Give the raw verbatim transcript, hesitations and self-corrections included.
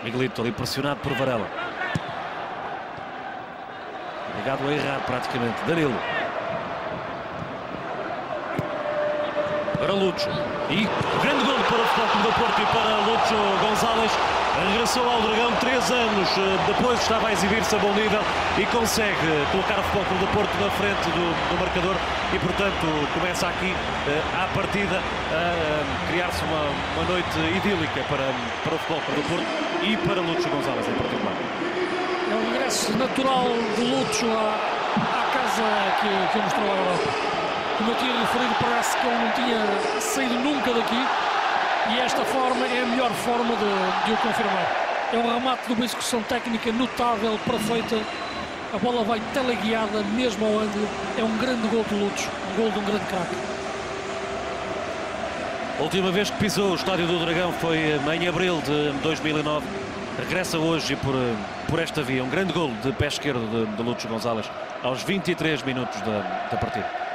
Miguelito ali pressionado por Varela. Ligado a errar praticamente. Danilo. Para Lucho. E grande gol para o Futebol Clube do Porto e para Lucho González. Regressou ao Dragão três anos depois, estava a exibir-se a bom nível e consegue colocar o Futebol Clube do Porto na frente do, do marcador e, portanto, começa aqui à partida a criar-se uma, uma noite idílica para, para o Futebol Clube do Porto e para Lucho González em particular. É o regresso natural de Lucho à, à casa que, que eu mostrou à Europa. Como eu tinha referido, parece que ele não tinha saído nunca daqui. E esta forma é a melhor forma de, de o confirmar. É um remate de uma execução técnica notável, perfeita. A bola vai teleguiada mesmo ao ângulo. É um grande gol de Lucho, um gol de um grande craque. A última vez que pisou o Estádio do Dragão foi em abril de dois mil e nove. Regressa hoje por, por esta via. Um grande gol de pé esquerdo de, de Lucho González aos vinte e três minutos da, da partida.